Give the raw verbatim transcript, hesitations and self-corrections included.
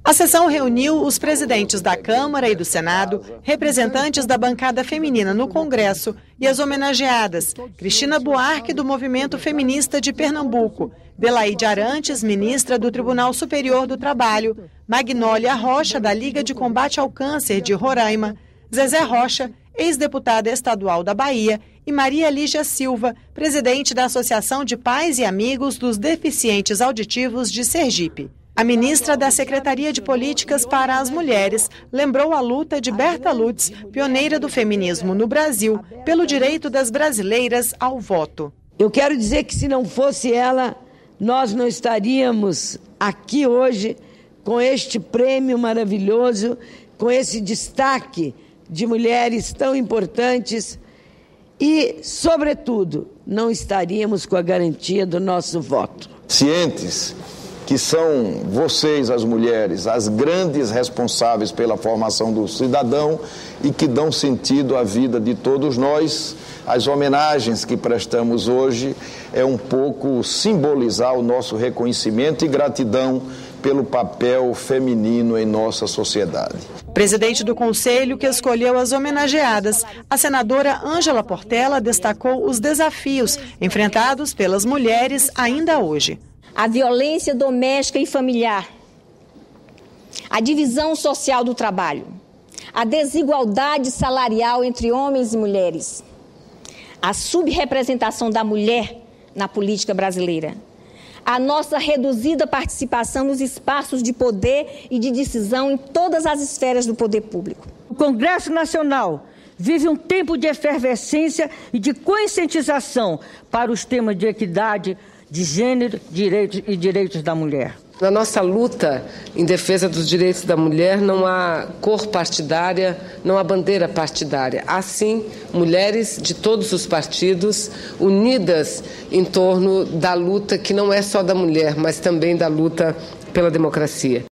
A sessão reuniu os presidentes da Câmara e do Senado, representantes da bancada feminina no Congresso e as homenageadas Cristina Buarque, do Movimento Feminista de Pernambuco, Delaide Arantes, ministra do Tribunal Superior do Trabalho, Magnólia Rocha, da Liga de Combate ao Câncer de Roraima, Zezé Rocha, ex-deputada estadual da Bahia, e Maria Lígia Silva, presidente da Associação de Pais e Amigos dos Deficientes Auditivos de Sergipe. A ministra da Secretaria de Políticas para as Mulheres lembrou a luta de Berta Lutz, pioneira do feminismo no Brasil, pelo direito das brasileiras ao voto. Eu quero dizer que se não fosse ela, nós não estaríamos aqui hoje com este prêmio maravilhoso, com esse destaque de mulheres tão importantes e, sobretudo, não estaríamos com a garantia do nosso voto. Cientes que são vocês, as mulheres, as grandes responsáveis pela formação do cidadão e que dão sentido à vida de todos nós. As homenagens que prestamos hoje é um pouco simbolizar o nosso reconhecimento e gratidão pelo papel feminino em nossa sociedade. Presidente do Conselho que escolheu as homenageadas, a senadora Ângela Portela destacou os desafios enfrentados pelas mulheres ainda hoje. A violência doméstica e familiar, a divisão social do trabalho, a desigualdade salarial entre homens e mulheres, a subrepresentação da mulher na política brasileira, a nossa reduzida participação nos espaços de poder e de decisão em todas as esferas do poder público. O Congresso Nacional vive um tempo de efervescência e de conscientização para os temas de equidade, de gênero, direitos e direitos da mulher. Na nossa luta em defesa dos direitos da mulher não há cor partidária, não há bandeira partidária. Há sim mulheres de todos os partidos unidas em torno da luta que não é só da mulher, mas também da luta pela democracia.